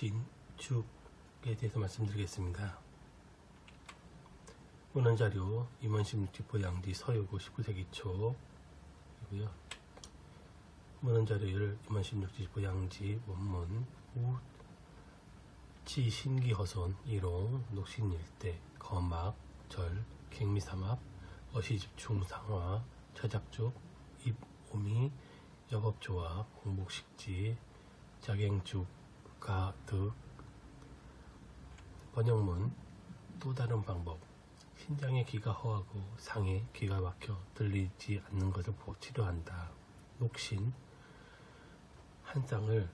녹신 죽에 대해서 말씀드리겠습니다. 문헌자료 임원심6지 보양지 서유고 19세기 초이고요. 문헌자료를 임원심6지 보양지 원문 우지 신기허손 일용 녹신일대 거막 절 갱미삼합 어시집 중상화 처작족 입오미 여법조화 공복식지 자갱죽 가득. 번역문 또 다른 방법. 신장의 귀가 허하고 상에 귀가 막혀 들리지 않는 것을 치료한다. 녹신 한 쌍을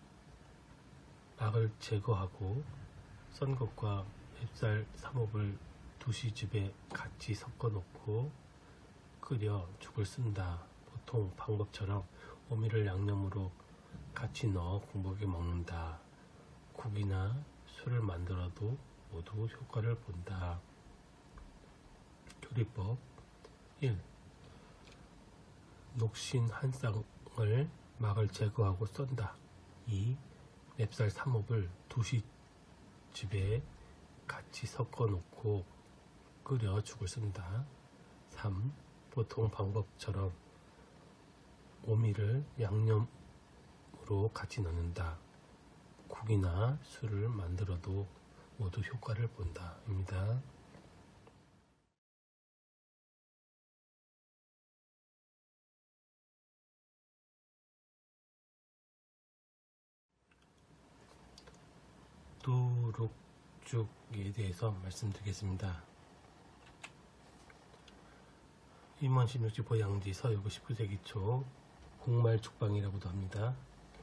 막을 제거하고 썬 것과 맵쌀 3홉을 두시즙에 같이 섞어 놓고 끓여 죽을 쓴다. 보통 방법처럼 오미를 양념으로 같이 넣어 공복에 먹는다. 국이나 술을 만들어도 모두 효과를 본다. 조리법 1. 녹신 한 쌍을 막을 제거하고 썬다. 2. 맵쌀 3홉을 두시집에 같이 섞어 놓고 끓여 죽을 쓴다. 3. 보통 방법처럼 오미를 양념으로 같이 넣는다. 국이나 술을 만들어도 모두 효과를 본다. 입니다. 두룩죽에 대해서 말씀드리겠습니다. 임원심6지 보양지 서유고 19세기 초 공말죽방이라고도 합니다.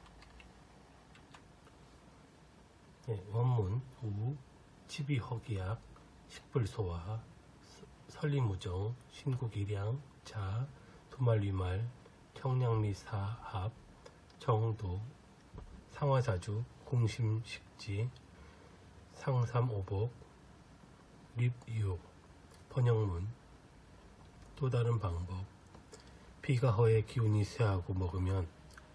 원문 우 치비허기약 식불소화 설리무정 신국일양 자 도말위말 청량리사합 정도 상화자주 공심식지 상삼오복 립유. 번역문 또 다른 방법. 비가 허해 기운이 쇠하고 먹으면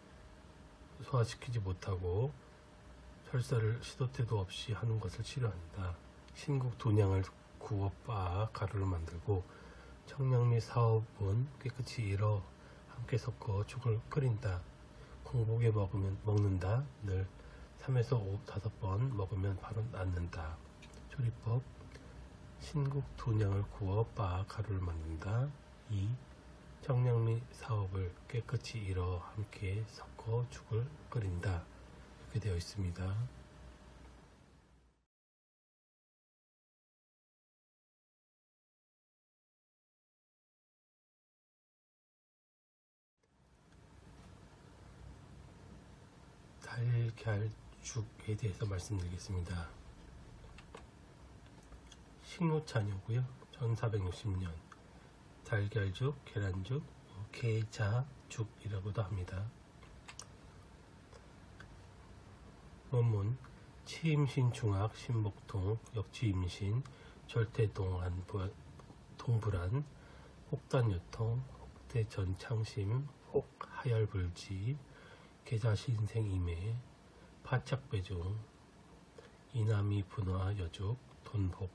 소화시키지 못하고 설사를 시도 때도 없이 하는 것을 치료한다. 신국 두냥을 구워 빻아 가루를 만들고 청량리 사업은 깨끗이 일어 함께 섞어 죽을 끓인다. 공복에 먹는다. 늘 3에서 5번 먹으면 바로 낫는다. 조리법. 신국 두냥을 구워 빻아 가루를 만든다. 2. 청량리 사업을 깨끗이 일어 함께 섞어 죽을 끓인다. 이렇게 되어 있습니다. 달걀죽에 대해서 말씀드리겠습니다. 식료차녀고요. 1460년 달걀죽, 계란죽, 게자죽이라고도 합니다. 원문 치임신 중학 신복통 역치임신 절대동안 동불안 혹단유통 혹대전창심 혹하열불지 계자신생임해 파착배종 이남이 분화 여죽 돈복.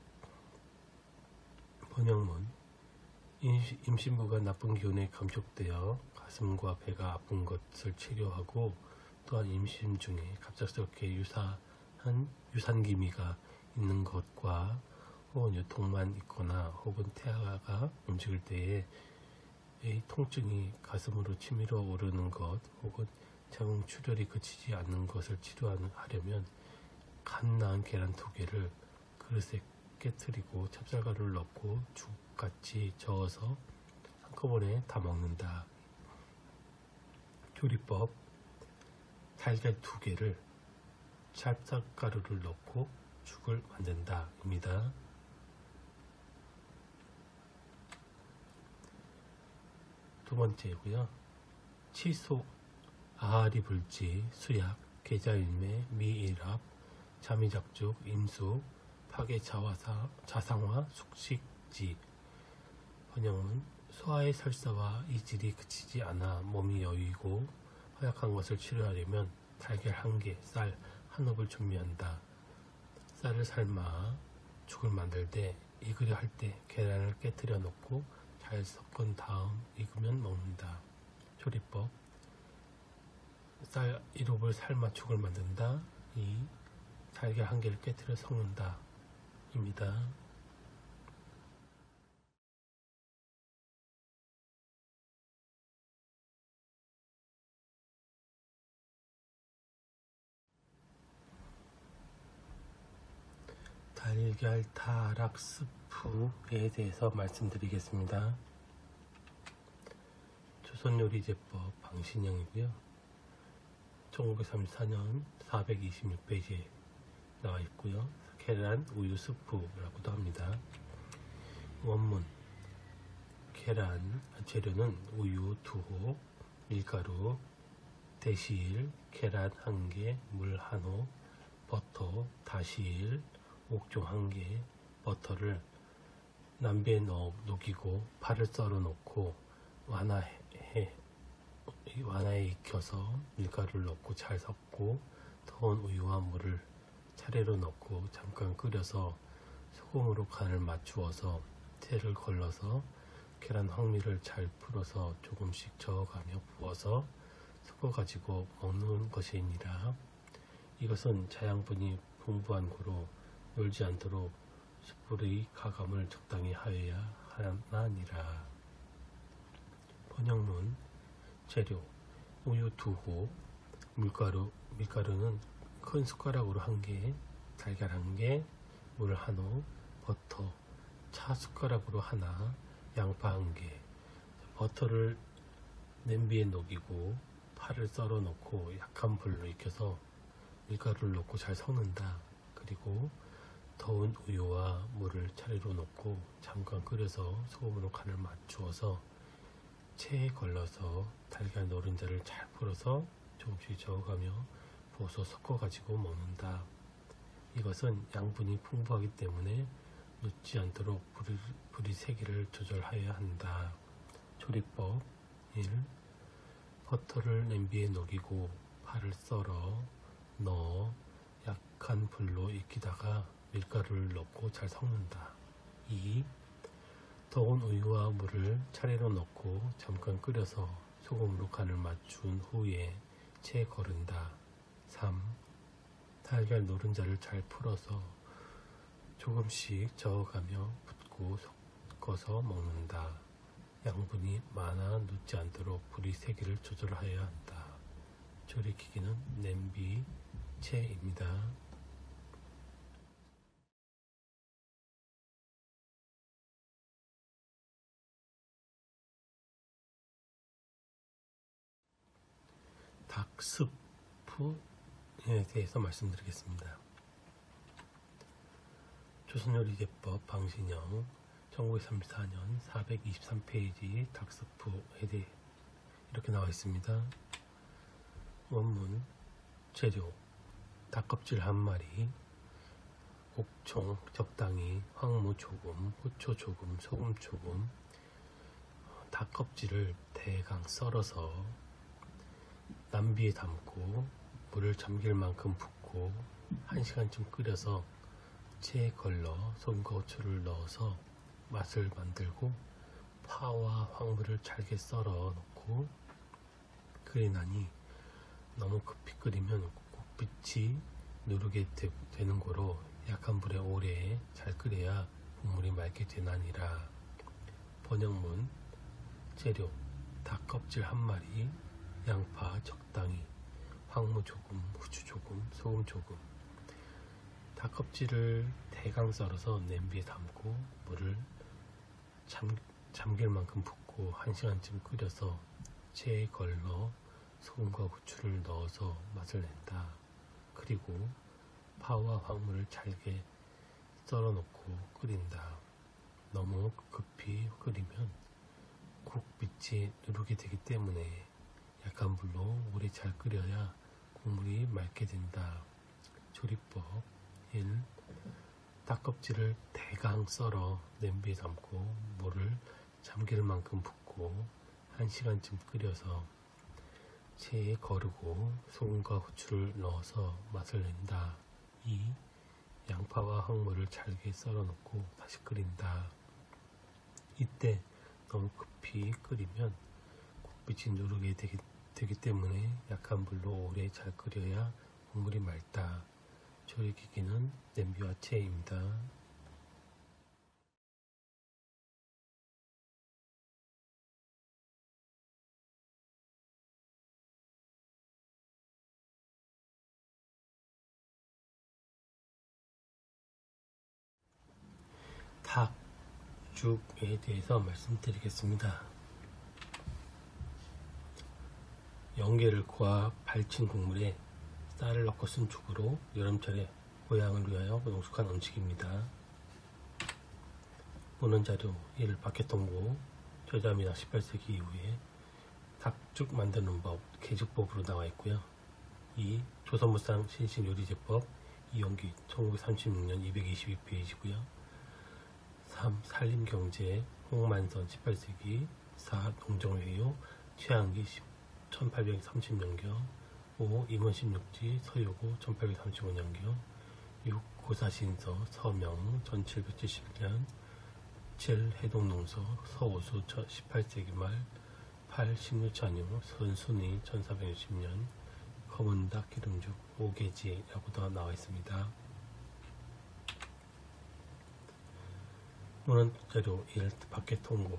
번역문 임신부가 나쁜 기운에 감촉되어 가슴과 배가 아픈 것을 치료하고 또한 임신 중에 갑작스럽게 유산기미가 있는 것과 혹은 유통만 있거나 혹은 태아가 움직일 때에 통증이 가슴으로 치밀어 오르는 것 혹은 장출혈이 그치지 않는 것을 치료하려면 갓 나은 계란 2개를 그릇에 깨트리고 찹쌀가루를 넣고 죽같이 저어서 한꺼번에 다 먹는다. 조리법. 달걀 2개를 찹쌀가루를 넣고 죽을 만든다. 입니다. 두 번째고요. 치소 아하리불지 수약 계자일매 미일합 자미작죽 임수 파괴자화사 자상화 숙식지. 번역은 소화의 설사와 이질이 그치지 않아 몸이 여유이고 허약한 것을 치료하려면 달걀 1개, 쌀 한옥을 준비한다. 쌀을 삶아 죽을 만들 때 익으려 할 때 계란을 깨뜨려 놓고 잘 섞은 다음 익으면 먹는다. 조리법. 쌀 1홉을 삶아 죽을 만든다. 2. 달걀 1개를 깨뜨려 섞는다. 입니다. 달걀 타락 스프에 대해서 말씀드리겠습니다. 조선요리제법 방신영이고요. 1934년 426페이지에 나와 있고요. 계란 우유 스프라고도 합니다. 원문. 계란 재료는 우유 2호, 밀가루, 대시일, 계란 1개, 물 1호, 버터, 다시일, 옥종 1개, 버터를 냄비에 녹이고 파를 썰어 놓고 완화에 익혀서 밀가루를 넣고 잘 섞고 더운 우유와 물을 차례로 넣고 잠깐 끓여서 소금으로 간을 맞추어서 채를 걸러서 계란 황미를 잘 풀어서 조금씩 저어가며 부어서 섞어 가지고 먹는 것이니라. 이것은 자양분이 풍부한 고로 놀지 않도록 숯불의 가감을 적당히 하여야 하나니라. 번역문. 재료 우유 2호, 밀가루는 큰 숟가락으로 1개, 달걀 1개, 물 1호, 버터 차 숟가락으로 1, 양파 1개. 버터를 냄비에 녹이고 파를 썰어 놓고 약한 불로 익혀서 밀가루를 넣고 잘 섞는다. 그리고 더운 우유와 물을 차례로 넣고 잠깐 끓여서 소금으로 간을 맞추어서 체에 걸러서 달걀 노른자를 잘 풀어서 조금씩 저어가며 부어서 섞어가지고 먹는다. 이것은 양분이 풍부하기 때문에 눕지 않도록 불의 세기를 조절하여야 한다. 조리법. 1. 버터를 냄비에 녹이고 파를 썰어 넣어 약한 불로 익히다가 밀가루를 넣고 잘 섞는다. 2. 더운 우유와 물을 차례로 넣고 잠깐 끓여서 소금으로 간을 맞춘 후에 채에 거른다. 3. 달걀 노른자를 잘 풀어서 조금씩 저어가며 붓고 섞어서 먹는다. 양분이 많아 눕지 않도록 불의 세기를 조절하여야 한다. 조리기기는 냄비, 채입니다. 닭스프에 대해서 말씀드리겠습니다. 조선요리제법 방신영 1934년 423페이지 닭스프에 대해 이렇게 나와 있습니다. 원문. 재료 닭껍질 1마리, 옥총 적당히, 황무 조금, 후초 조금, 소금 조금. 닭껍질을 대강 썰어서 냄비에 담고 물을 잠길 만큼 붓고 1시간쯤 끓여서 체에 걸러 소금과 후추를 넣어서 맛을 만들고 파와 황무를 잘게 썰어 넣고 끓이나니 너무 급히 끓이면 국빛이 누르게 되는 고로 약한 불에 오래 잘 끓여야 국물이 맑게 되나니라. 번역문. 재료 닭껍질 1마리, 양파 적당히, 황무 조금, 후추 조금, 소금 조금. 닭껍질을 대강 썰어서 냄비에 담고 물을 잠길 만큼 붓고 1시간쯤 끓여서 체에 걸러 소금과 후추를 넣어서 맛을 낸다. 그리고 파와 황무를 잘게 썰어 놓고 끓인다. 너무 급히 끓이면 국빛이 누르게 되기 때문에 약한 불로 오래 잘 끓여야 국물이 맑게 된다. 조리법. 1. 닭껍질을 대강 썰어 냄비에 담고 물을 잠길 만큼 붓고 1시간쯤 끓여서 체에 거르고 소금과 후추를 넣어서 맛을 낸다. 2. 양파와 항무를 잘게 썰어 넣고 다시 끓인다. 이때 너무 급히 끓이면 국빛이 누르게 되기 때문에 약한 불로 오래 잘 끓여야 국물이 맑다. 조리기기는 냄비와 체입니다. 닭죽에 대해서 말씀드리겠습니다. 연계를 고아 발친 국물에 쌀을 넣고 쓴 죽으로 여름철에 보양을 위하여 농축한 음식입니다. 보는 자료 1. 박해통고 저자입니다. 18세기 이후에 닭죽 만드는 법 계주법으로 나와 있고요. 2. 조선무상 신식요리제법 이용기 1936년 222페이지고요. 3. 산림경제 홍만선 18세기 4. 농정회요 최항기 1830년경 5. 임원십육지 서효고 1835년경 6. 고사신서 서명 1771년 7. 해동농서 서오수 18세기 말 8. 식류찬유 선순위 1460년 검은닭 기름죽 오개지라고도 나와 있습니다. 문헌자료 1. 박해통고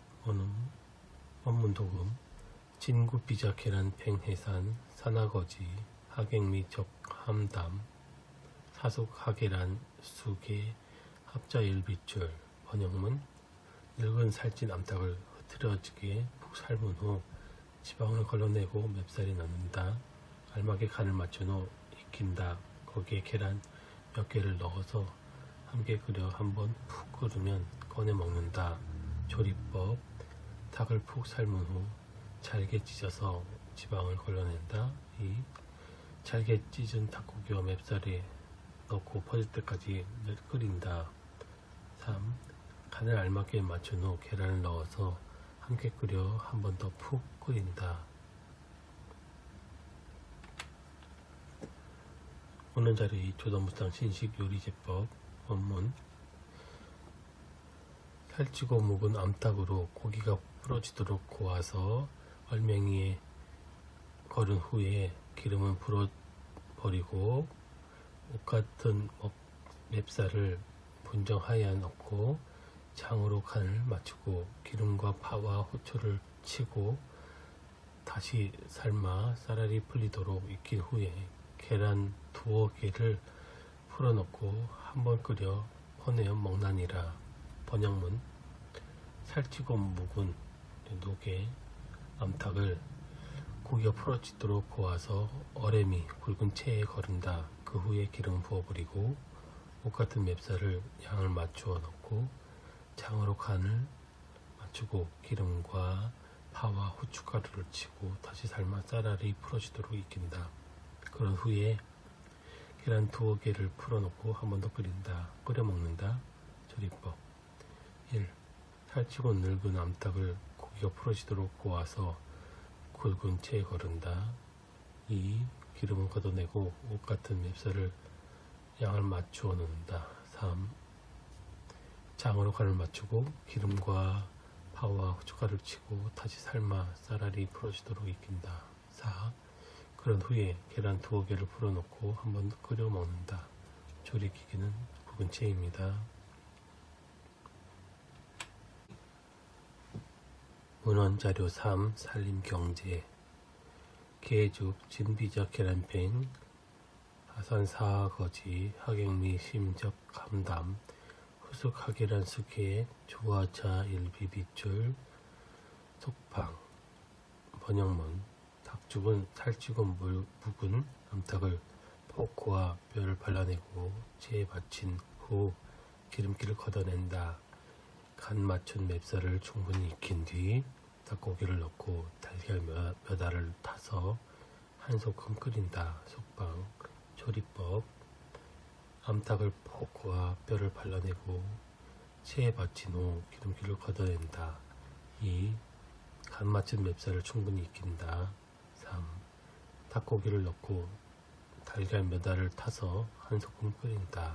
원문도금 진구비자 계란 팽해산 산화거지 하객미 적함담 사속 하계란 수계 합자일비줄 번역문 늙은 살찐 암탉을 흐트러지게 푹 삶은 후 지방을 걸러내고 맵살이 넣는다. 알맞게 간을 맞춘 후 익힌다. 거기에 계란 몇 개를 넣어서 함께 끓여 한번 푹 끓으면 꺼내 먹는다. 조리법 닭을 푹 삶은 후 잘게 찢어서 지방을 걸러낸다. 2. 잘게 찢은 닭고기와 맵쌀에 넣고 퍼질 때까지 끓인다. 3. 간을 알맞게 맞춘 후 계란을 넣어서 함께 끓여 한 번 더 푹 끓인다. 오는 자료 2. 조선무상 신식요리제법 원문 살찌고 묵은 암탉으로 고기가 부러지도록 고아서 얼맹이에 걸은 후에 기름은 불어버리고 옷같은 맵쌀을 분정하여 넣고 장으로 간을 맞추고 기름과 파와 후추를 치고 다시 삶아 쌀알이 풀리도록 익힌 후에 계란 두어 개를 풀어넣고 한번 끓여 퍼내어 먹나니라. 번역문 살찌고 묵은 녹에 암탉을 고기가 풀어지도록 고아서 얼음이 굵은 체에 거른다. 그 후에 기름 부어버리고 옷같은 맵쌀을 양을 맞추어 넣고 장으로 간을 맞추고 기름과 파와 후춧가루를 치고 다시 삶아 쌀알이 풀어지도록 익힌다. 그런 후에 계란 두어 개를 풀어놓고 한 번 더 끓인다. 끓여 먹는다. 조리법 1. 살찌고 늙은 암탉을 고기가 풀어지도록 고아서 굵은 체에 거른다. 2. 기름을 걷어내고 옷같은 맵쌀을 양을 맞추어 넣는다. 3. 장으로 간을 맞추고 기름과 파와 후춧가루를 치고 다시 삶아 쌀알이 풀어지도록 익힌다. 4. 그런 후에 계란 두어 개를 풀어놓고 한 번 끓여 먹는다. 조리기기는 굵은 체입니다. 문헌자료 3. 산림경제 개죽 진비적 계란팽 하산사거지 하객미 심적 감담 후숙 하계란 수계 조화차 일비빗줄 속방 번역문 닭죽은 살찌고 묵은 암탉을 포크와 뼈를 발라내고 체에 받친 후 기름기를 걷어낸다. 간 맞춘 맵쌀을 충분히 익힌 뒤 닭고기를 넣고 달걀 몇 알을 타서 한 소끔 끓인다. 속방 조리법 암탉을 포크와 뼈를 발라내고 체에 받친 후 기름기를 걷어낸다. 2. 간 맞춘 맵쌀을 충분히 익힌다. 3. 닭고기를 넣고 달걀 몇 알을 타서 한 소끔 끓인다.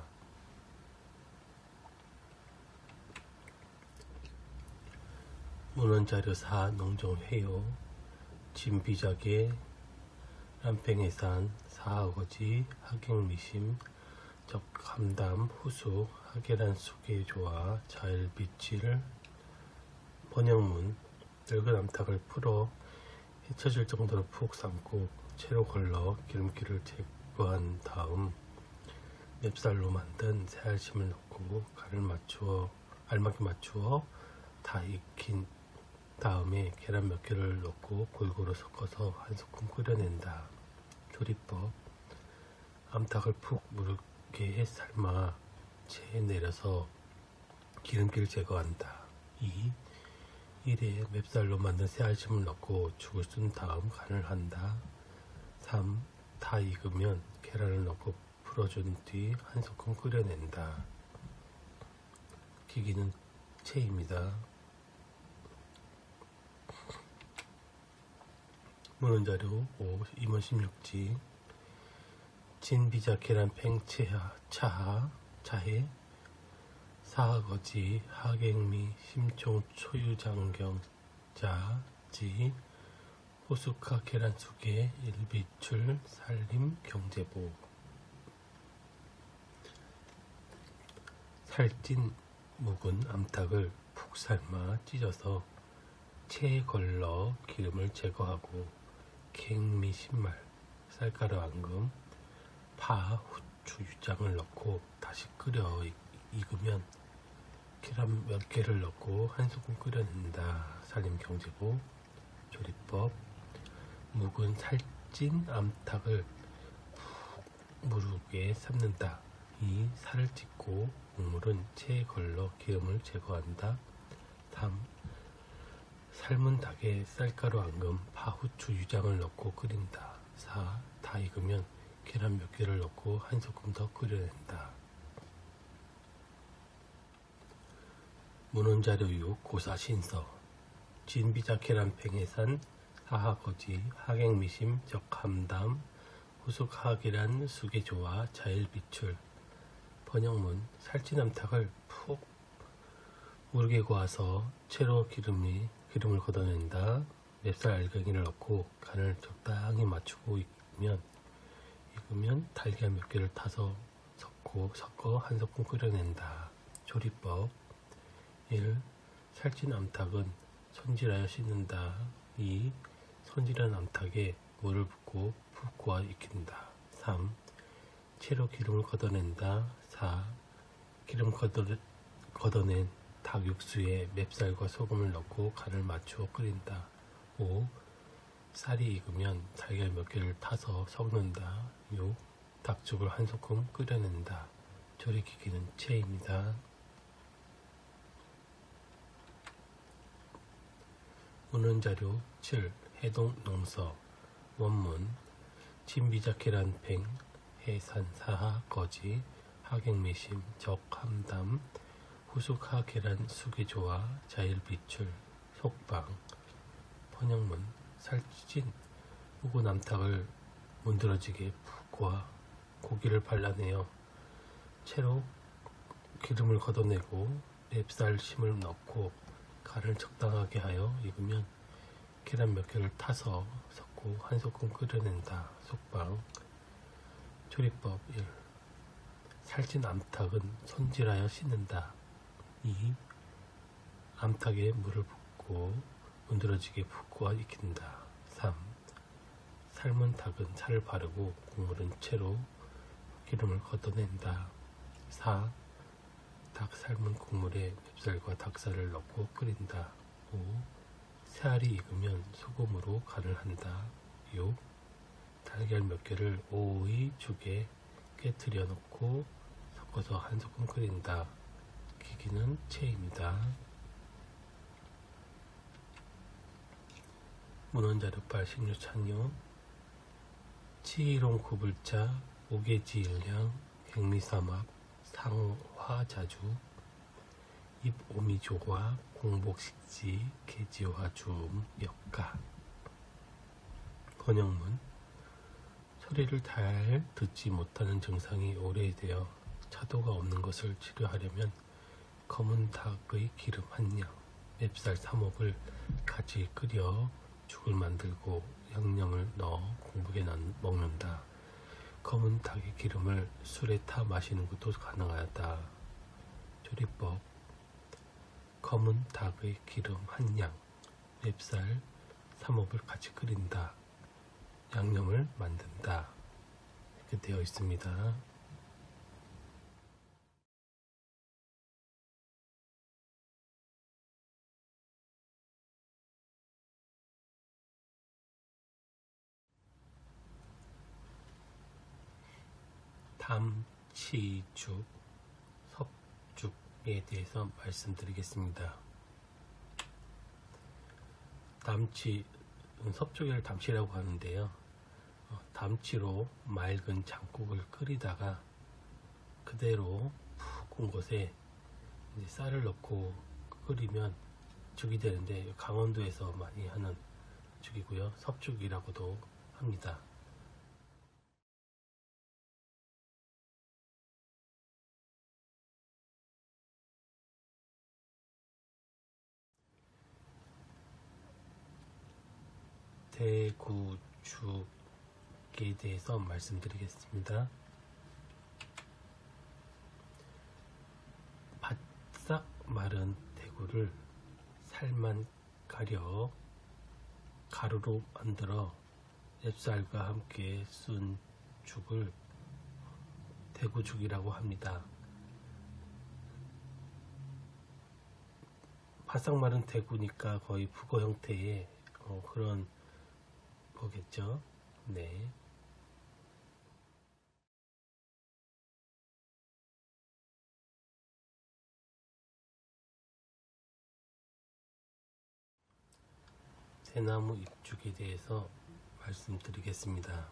문헌자료 4. 농정회요. 진비자개 람팽해산 사하거지 하객미심 적함담 후숙 하계란 수계조와 자일비칠 번역문. 늙은 암탉을 풀어 헤쳐질 정도로 푹 삶고 채로 걸러 기름기를 제거한 다음 맵쌀로 만든 새알심을 넣고 간을 알맞게 맞추어 다 익힌 다음에 계란 몇 개를 넣고 골고루 섞어서 한 소끔 끓여낸다. 조리법. 암탉을 푹 무르게 삶아 체에 내려서 기름기를 제거한다. 2. 1에 맵쌀로 만든 새알심을 넣고 죽을 쓴 다음 간을 한다. 3. 다 익으면 계란을 넣고 풀어준 뒤 한 소끔 끓여낸다. 기기는 체입니다. 문헌자료 5. 임원 16지 진비자 계란 팽체하 차해 사하거지 하객미 심총 초유장경자지 호숫가 계란수계 일비출 살림 경제보. 살찐 묵은 암탉을 푹 삶아 찢어서 체에 걸러 기름을 제거하고 갱미 신말 쌀가루 앙금 파 후추 유장을 넣고 다시 끓여 익으면 계란 몇 개를 넣고 한 소끔 끓여낸다. 살림 경제보. 조리법. 묵은 살찐 암탉을 푹 무르게 삶는다. 2. 살을 찢고 국물은 체에 걸러 기름을 제거한다. 3. 삶은 닭에 쌀가루 앙금 파 후추 유장을 넣고 끓인다. 4. 다 익으면 계란 몇 개를 넣고 한 소끔 더 끓여낸다. 문헌자료 6. 고사신서 진비자 계란 팽해산 사하거지 하객미심 적함담 후숙하계란 수계조와 자일비출. 번역문. 살찐 암탉을 푹 물게 구워서 채로 기름을 걷어낸다. 맵쌀 알갱이를 넣고 간을 적당히 맞추고 익으면 달걀 몇 개를 타서 섞어 한 소끔 끓여낸다. 조리법. 1. 살찐 암탉은 손질하여 씻는다. 2. 손질한 암탉에 물을 붓고 푹 구워 익힌다. 3. 채로 기름을 걷어낸다. 4. 기름 걷어낸 닭 육수에 맵쌀과 소금을 넣고 간을 맞추어 끓인다. 5. 쌀이 익으면 달걀 몇 개를 타서 섞는다. 6. 닭죽을 한 소끔 끓여낸다. 조리기기는 체입니다. 문헌자료 7. 해동 농서. 원문. 진비자 계란 팽 해산 사하 거지 하객미심 적함담 후숙하 계란 수계조와 자일비출 속방. 번역문. 살찐 묵은 암탉을 문드러지게 푹 구워 고기를 발라내어 채로 기름을 걷어내고 맵쌀 심을 넣고 간을 적당하게 하여 익으면 계란 몇 개를 타서 섞고 한 소끔 끓여낸다. 속방. 조리법. 1. 살찐 암탉은 손질하여 씻는다. 2. 암탉에 물을 붓고 문드러지게 푹 구워 익힌다. 3. 삶은 닭은 살을 바르고 국물은 채로 기름을 걷어낸다. 4. 닭 삶은 국물에 맵쌀과 닭살을 넣고 끓인다. 5. 새알이 익으면 소금으로 간을 한다. 6. 달걀 몇 개를 오이 죽에 깨트려 넣고 섞어서 한 소끔 끓인다. 기기는 체입니다. 문헌자료 8. 식료창요. 치이롱 구불자 오개지일량 갱미사막 상화자주 입오미조화 공복식지 개지화 주음 역가. 번역문. 소리를 잘 듣지 못하는 증상이 오래되어 차도가 없는 것을 치료하려면 검은 닭의 기름 1냥, 맵쌀 3홉을 같이 끓여 죽을 만들고 양념을 넣어 공복에 먹는다. 검은 닭의 기름을 술에 타 마시는 것도 가능하다. 조리법. 검은 닭의 기름 1냥, 맵쌀 3홉을 같이 끓인다. 양념을 만든다. 이렇게 되어 있습니다. 담치죽, 섭죽에 대해서 말씀드리겠습니다. 담치, 섭죽을 담치라고 하는데요. 담치로 맑은 장국을 끓이다가 그대로 푹 군 곳에 이제 쌀을 넣고 끓이면 죽이 되는데, 강원도에서 많이 하는 죽이고요. 섭죽이라고도 합니다. 대구죽에 대해서 말씀드리겠습니다. 바싹 마른 대구를 살만 가려 가루로 만들어 맵쌀과 함께 쓴 죽을 대구죽이라고 합니다. 바싹 마른 대구니까 거의 북어 형태의 그런 거겠죠. 네. 대나무 잎죽에 대해서 말씀드리겠습니다.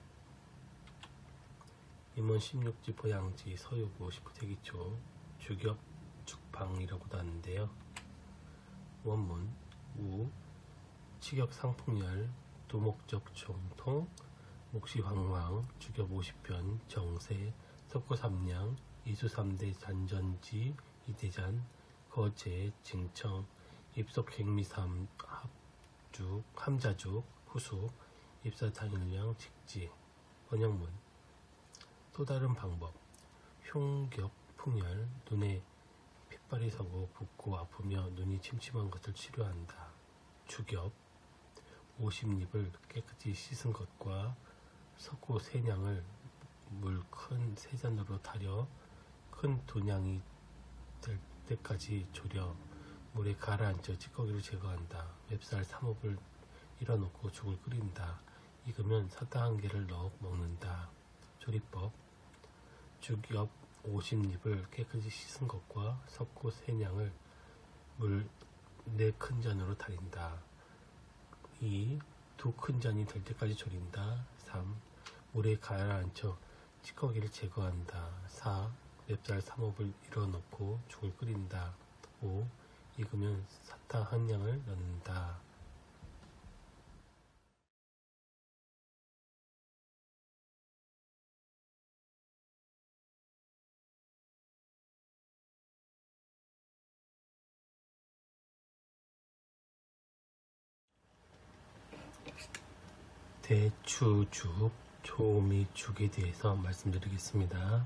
임원 16지 보양지 서유구 19세기초 주겹 죽방이라고도 하는데요. 원문 우 치격 상풍열 도목적 정통 목시황왕 주겹 50편 정세 석고 3냥 이수 3대 잔전지 이대잔 거제 징청 입속 갱미삼 합죽 함자죽 후숙 입사 당일량 직지. 번역문. 또 다른 방법. 흉겹 풍열 눈에 핏발이 서고 붓고 아프며 눈이 침침한 것을 치료한다. 주겹 50립을 깨끗이 씻은 것과 석고 3냥을 물 큰 세잔으로 타려 큰 도냥이 될 때까지 졸여 물에 가라앉혀 찌꺼기를 제거한다. 맵쌀 3홉을 일어놓고 죽을 끓인다. 익으면 사탕 1개를 넣어 먹는다. 조리법. 죽엽 50립을 깨끗이 씻은 것과 석고 3냥을 물 4큰 잔으로 달인다. 2. 2큰 잔이 될 때까지 졸인다. 3. 물에 가라앉혀 찌꺼기를 제거한다. 4. 맵쌀 3홉을 일어넣고 죽을 끓인다. 5. 익으면 사탕 1냥을 넣는다. 대추죽, 조미죽에 대해서 말씀드리겠습니다.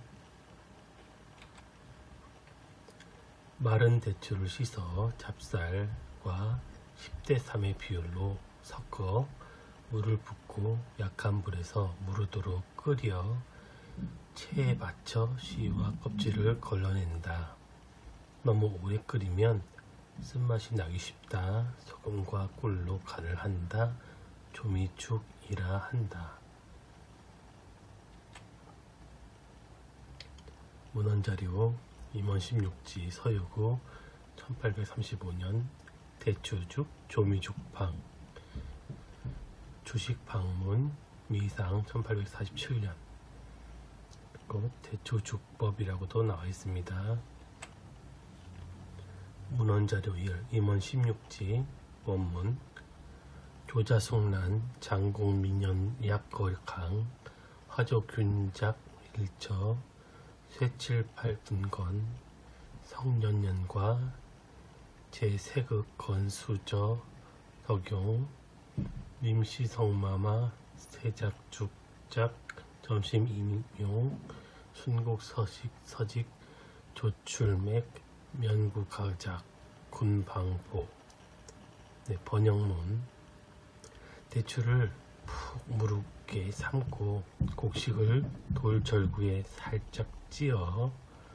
마른 대추를 씻어 찹쌀과 10대 3의 비율로 섞어 물을 붓고 약한 불에서 무르도록 끓여 체에 받쳐 씨와 껍질을 걸러낸다. 너무 오래 끓이면 쓴맛이 나기 쉽다. 소금과 꿀로 간을 한다. 조미죽이라 한다. 문헌자료 임원 16지 서유구 1835년 대추죽 조미죽방 주식방문 미상 1847년 그리고 대추죽법이라고도 나와 있습니다. 문헌자료 1 임원 16지 원문 교자속란, 장공민연, 약걸강, 화조균작, 일처, 쇠칠팔분건, 성년년과, 제세극 건수저, 적용, 님시성마마, 세작죽작, 점심임용, 순곡서식, 서직, 조출맥, 면구가작, 군방보. 네, 번역문. 대추를 푹 무르게 삶고 곡식을 돌절구에 살짝 찧어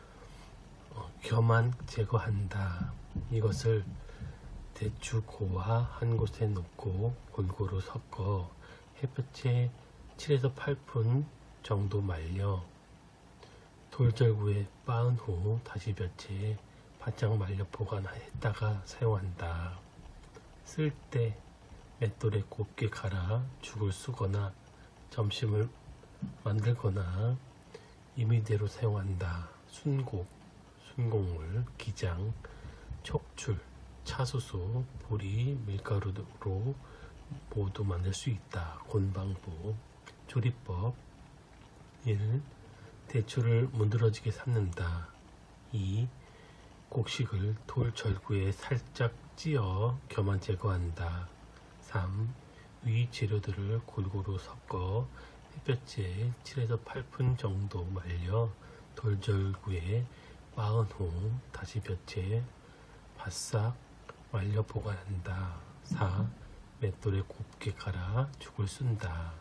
겨만 제거한다. 이것을 대추고와 한 곳에 놓고 골고루 섞어 햇볕에 7에서 8분 정도 말려 돌절구에 빻은 후 다시 볕에 바짝 말려 보관했다가 사용한다. 쓸 때 맷돌에 곱게 갈아 죽을 쓰거나 점심을 만들거나 임의대로 사용한다. 순곡, 순곡물, 기장, 촉출, 차수수, 보리, 밀가루로 모두 만들 수 있다. 곤방보. 조리법 1. 대추를 문드러지게 삶는다. 2. 곡식을 돌절구에 살짝 찧어 겨만 제거한다. 3. 위 재료들을 골고루 섞어 햇볕에 7에서 8분 정도 말려 돌절구에 빻은 후 다시 볕에 바싹 말려 보관한다. 4. 맷돌에 곱게 갈아 죽을 쓴다.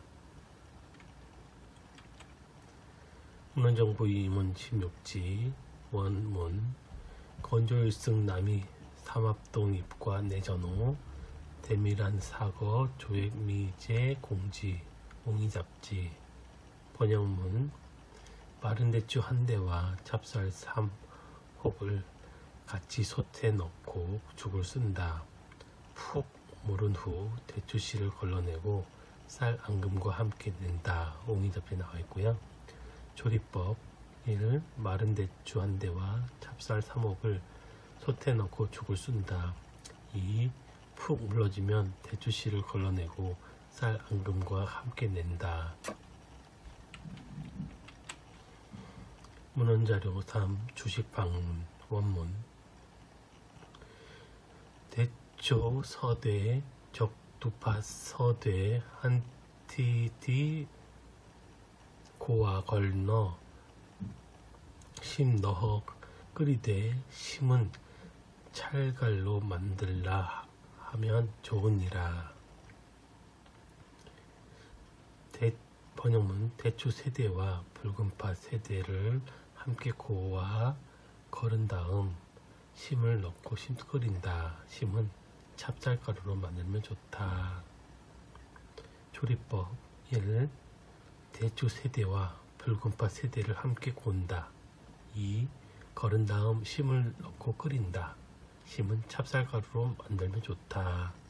문헌정보 이문 16지 원문 건조일승 남이 삼합동 입과 내전호 대밀한 사거 조액미제 공지 옹이잡지. 번역문 마른 대추 한 대와 찹쌀 3홉을 같이 솥에 넣고 죽을 쓴다. 푹 무른 후 대추씨를 걸러내고 쌀 앙금과 함께 낸다. 옹이잡지에 나와 있고요. 조리법 1. 마른 대추 한 대와 찹쌀 3홉을 솥에 넣고 죽을 쓴다. 2. 푹 물러지면 대추씨를 걸러내고 쌀 앙금과 함께 낸다. 문헌자료 3. 주식방문 원문 대초 서대 적두파 서대 한티디 고와 걸너 심 넣어 끓이되 심은 찰갈로 만들라 하면 좋으니라. 번역문 대추 세대와 붉은파 세대를 함께 고와 걸은 다음 심을 넣고 심 끓인다. 심은 찹쌀가루로 만들면 좋다. 조리법 1. 대추 세대와 붉은파 세대를 함께 곤다. 2. 걸은 다음 심을 넣고 끓인다. 심은 찹쌀가루로 만들면 좋다.